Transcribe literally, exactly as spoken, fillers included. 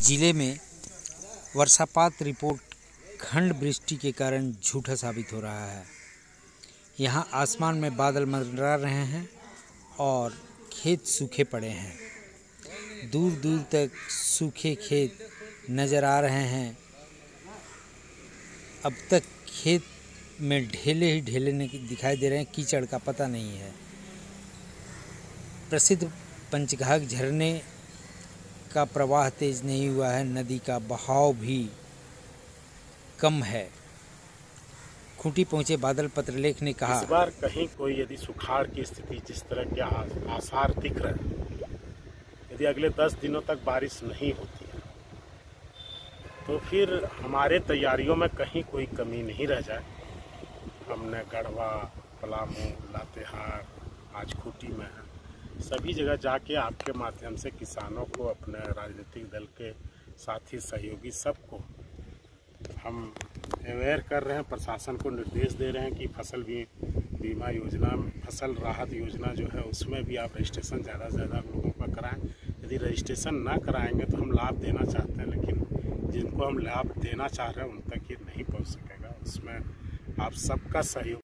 जिले में वर्षापात रिपोर्ट खंड वृष्टि के कारण झूठा साबित हो रहा है। यहाँ आसमान में बादल मंडरा रहे हैं और खेत सूखे पड़े हैं। दूर दूर तक सूखे खेत नज़र आ रहे हैं। अब तक खेत में ढेले ही ढेले दिखाई दे रहे हैं, कीचड़ का पता नहीं है। प्रसिद्ध पंचघाघ झरने का प्रवाह तेज नहीं हुआ है, नदी का बहाव भी कम है। खूंटी पहुंचे बादल पत्रलेख ने कहा, इस बार कहीं कोई यदि सुखाड़ की स्थिति जिस तरह के आसार दिख रहे हैं, यदि अगले दस दिनों तक बारिश नहीं होती है तो फिर हमारे तैयारियों में कहीं कोई कमी नहीं रह जाए। हमने गढ़वा, पलामू, लातेहार, आज खूंटी में है, सभी जगह जाके आपके माध्यम से किसानों को, अपने राजनीतिक दल के साथी सहयोगी सबको हम अवेयर कर रहे हैं। प्रशासन को निर्देश दे रहे हैं कि फसल भी बीमा योजना, फसल राहत योजना जो है उसमें भी आप रजिस्ट्रेशन ज़्यादा से ज़्यादा लोगों का कराएं। यदि रजिस्ट्रेशन ना कराएंगे तो हम लाभ देना चाहते हैं, लेकिन जिनको हम लाभ देना चाह रहे हैं उन तक ये नहीं पहुंच सकेगा। उसमें आप सबका सहयोग